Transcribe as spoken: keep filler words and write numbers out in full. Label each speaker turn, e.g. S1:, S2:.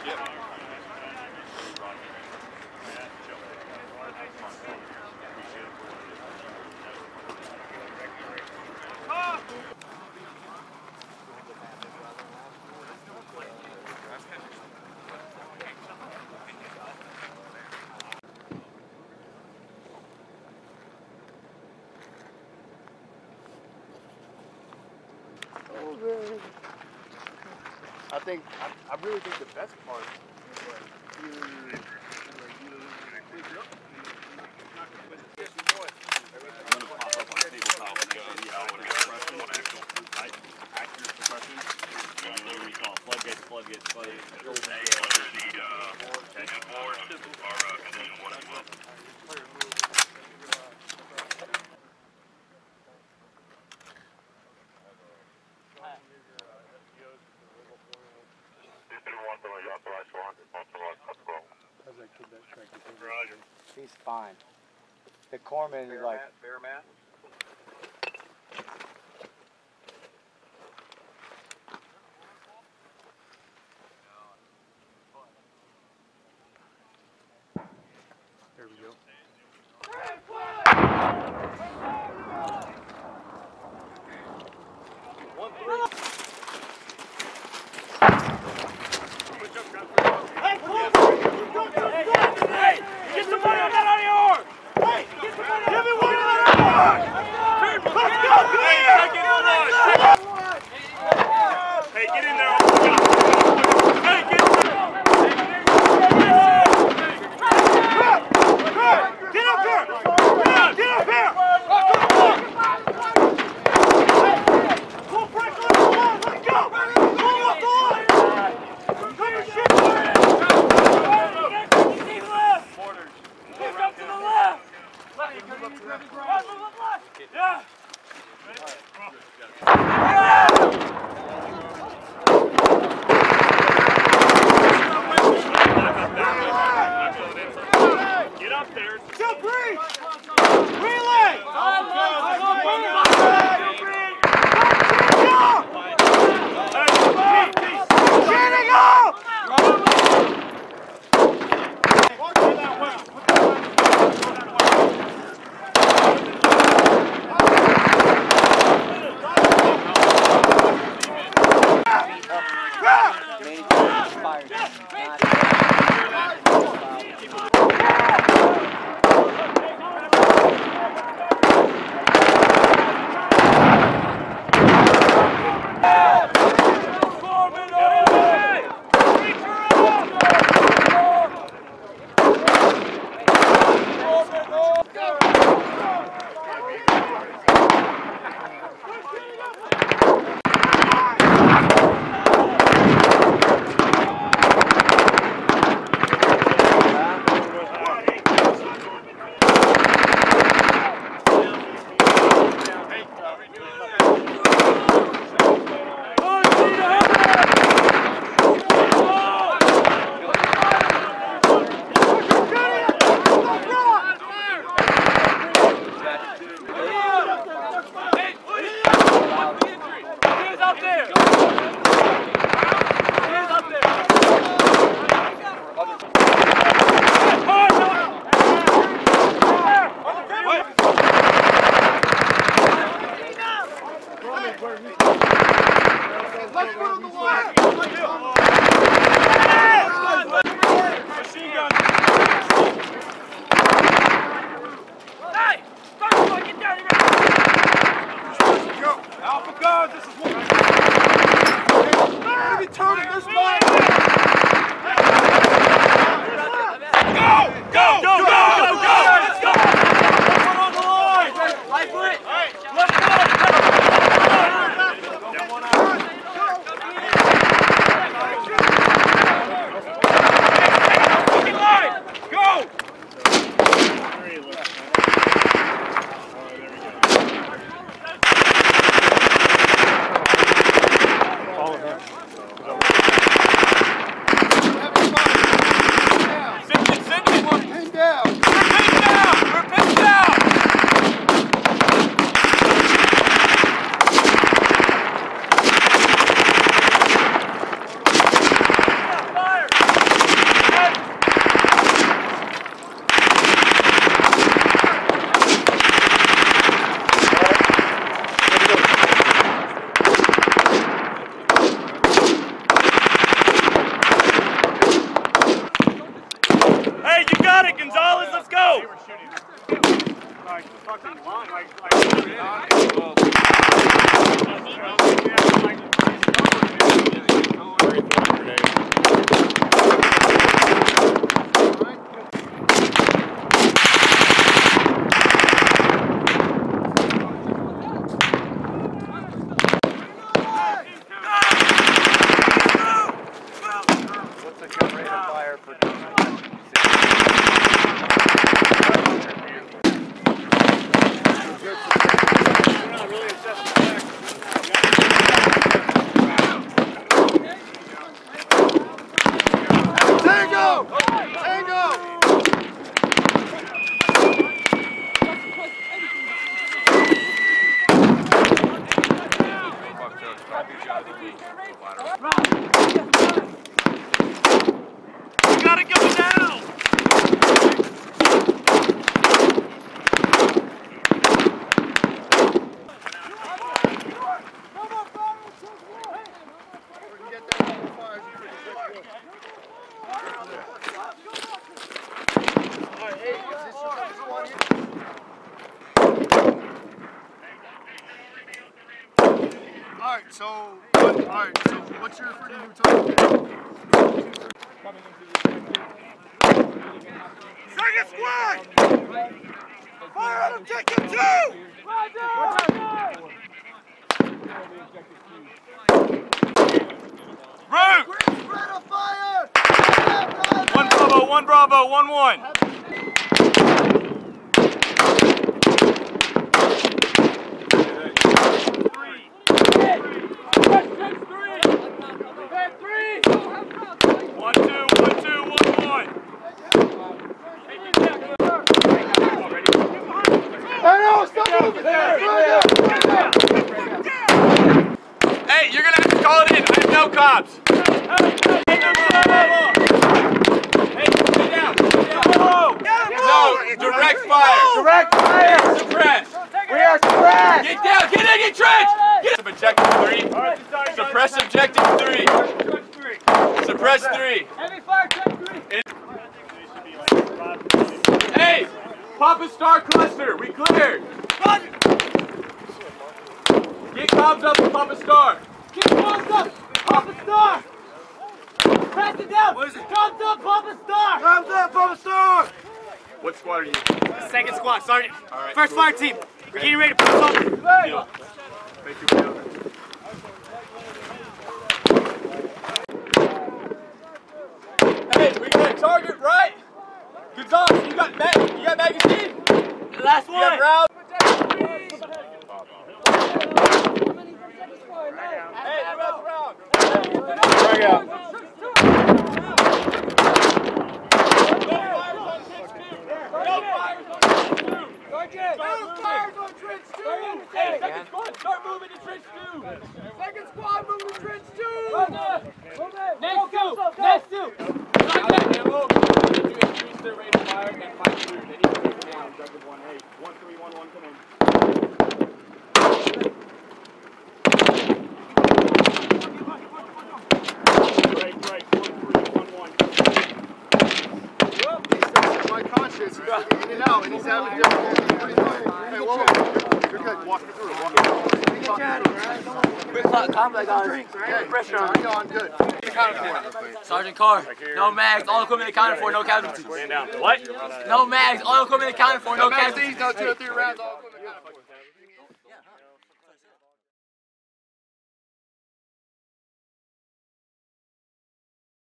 S1: I think, I, I really think the best part is like, you, like, you, I'm gonna pop up on tabletop and go, yeah, what is suppression, accurate suppression, and then we call floodgates, floodgates, floodgates.
S2: He's fine. The corpsman is like...
S1: Fair mat? There we go. One, three. Hey, get the money on that out of your arm! Hey, get the money! Give me one on that out of your arm! Let's go! Hey, get in there! Hey, get in there! Get up here! Get up here! Pull break on the wall! Let's go! Pull up the line! Come and shoot! Push up to the left! Left, move up to the left. Right, move up left! Yeah! Get up there! Jump breach! Relay! Getting up! go!
S3: Like fucking line, like like.
S2: What's the gun rate of fire per
S4: Tango! Tango!
S1: You gotta go down!
S4: Alright, so, alright, so what's your freaking new time?
S1: Second squad! Fire on objective two! Route! One Bravo, one Bravo, one one. One two, one two, one one.
S4: Hey, no, stop moving!
S1: Hey, you're gonna have to call it in. I have no cops. No, direct fire.
S2: Direct fire!
S1: Suppress.
S2: We are suppressed!
S1: Get down. Get in your trench. Get objective three. Suppress objective three. Suppress three.
S3: Heavy fire, check three.
S1: Hey, Papa Star cluster. We cleared. Get comms up with Papa Star.
S3: Keep comms up, Papa Star. Pass it down. What is it? Comms up, Papa Star.
S4: Comms up, Papa Star!
S1: What squad are you?
S3: Second squad, Sergeant.
S1: All right,
S3: First
S1: cool.
S3: fire team. We're getting ready to put something.
S1: Deal. Thank you for doing that. Hey, we got a target right. Gonzalez, you got mag you got magazine?
S3: Last
S1: You
S3: one.
S1: got round. Hey, round, round.
S2: Bring out.
S1: Hey, second squad, start moving to trench two.
S4: Second squad, moving to trench two!
S3: Next two. Next two.
S1: Ammo. If you increase their rate of fire and fight through, they need to take it down. Objective one, hey, one three one one, come in. Break, break, one three one one.
S4: My conscience, he's in and out, and he's having difficulty breathing. Hey, whoa, whoa, you're good. Walk me through it. Walk me through it.
S2: Quick combat on.
S4: Okay,
S2: Pressure on.
S4: on good.
S5: Sergeant Carr, no mags, all equipment accounted for, no casualties.
S1: Stand down. What?
S5: No mags, all equipment accounted for, no casualties.
S4: No two or three rounds, all